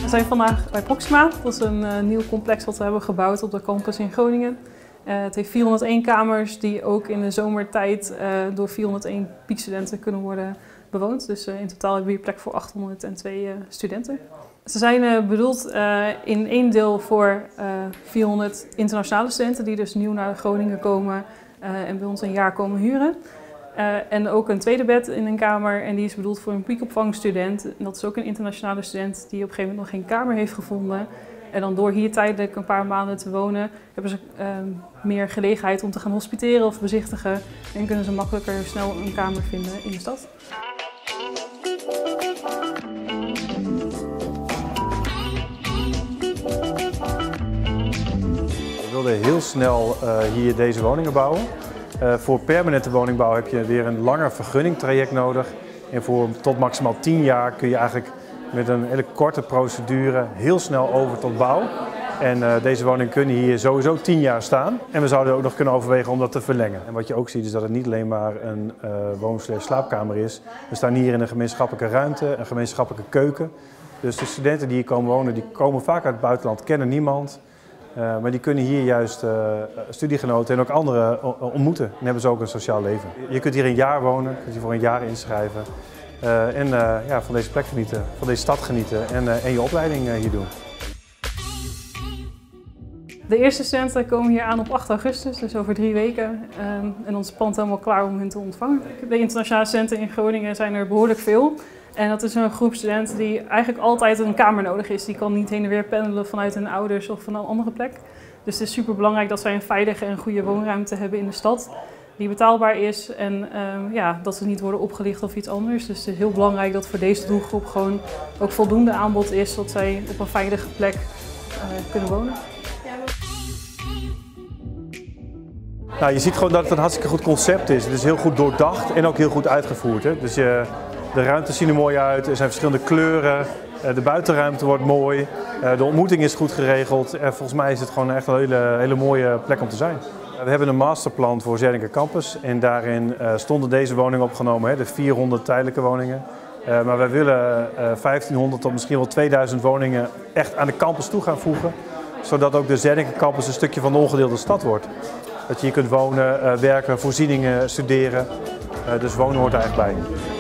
zijn vandaag bij Proxima. Dat is een nieuw complex wat we hebben gebouwd op de campus in Groningen. Het heeft 401 kamers die ook in de zomertijd door 401 piekstudenten kunnen worden bewoond. Dus in totaal hebben we hier plek voor 802 studenten. Ze zijn bedoeld in één deel voor 400 internationale studenten die dus nieuw naar Groningen komen en bij ons een jaar komen huren. En ook een tweede bed in een kamer en die is bedoeld voor een piekopvangstudent. En dat is ook een internationale student die op een gegeven moment nog geen kamer heeft gevonden. En dan door hier tijdelijk een paar maanden te wonen, hebben ze meer gelegenheid om te gaan hospiteren of bezichtigen. En kunnen ze makkelijker snel een kamer vinden in de stad. We wilden heel snel hier deze woningen bouwen. Voor permanente woningbouw heb je weer een langer vergunningtraject nodig. En voor tot maximaal 10 jaar kun je eigenlijk met een hele korte procedure heel snel over tot bouw. En deze woningen kunnen hier sowieso 10 jaar staan. En we zouden ook nog kunnen overwegen om dat te verlengen. En wat je ook ziet is dat het niet alleen maar een woon/slaapkamer is. We staan hier in een gemeenschappelijke ruimte, een gemeenschappelijke keuken. Dus de studenten die hier komen wonen, die komen vaak uit het buitenland, kennen niemand. Maar die kunnen hier juist studiegenoten en ook anderen ontmoeten. En hebben ze ook een sociaal leven. Je kunt hier een jaar wonen, je kunt hier voor een jaar inschrijven. En ja, van deze plek genieten, van deze stad genieten en je opleiding hier doen. De eerste studenten komen hier aan op 8 augustus, dus over 3 weken. En ons pand helemaal klaar om hen te ontvangen. De internationale studenten in Groningen zijn er behoorlijk veel. En dat is een groep studenten die eigenlijk altijd een kamer nodig is. Die kan niet heen en weer pendelen vanuit hun ouders of van een andere plek. Dus het is super belangrijk dat zij een veilige en goede woonruimte hebben in de stad. Die betaalbaar is en ja, dat ze niet worden opgelicht of iets anders. Dus het is heel belangrijk dat voor deze doelgroep gewoon ook voldoende aanbod is. Zodat zij op een veilige plek kunnen wonen. Nou, je ziet gewoon dat het een hartstikke goed concept is. Het is heel goed doordacht en ook heel goed uitgevoerd. Hè? Dus de ruimtes zien er mooi uit, er zijn verschillende kleuren, de buitenruimte wordt mooi, de ontmoeting is goed geregeld. En volgens mij is het gewoon echt een hele mooie plek om te zijn. We hebben een masterplan voor Zernike Campus en daarin stonden deze woningen opgenomen, hè, de 400 tijdelijke woningen. Maar wij willen 1500 tot misschien wel 2000 woningen echt aan de campus toe gaan voegen. Zodat ook de Zernike Campus een stukje van de ongedeelde stad wordt. Dat je hier kunt wonen, werken, voorzieningen, studeren. Dus wonen hoort er eigenlijk bij.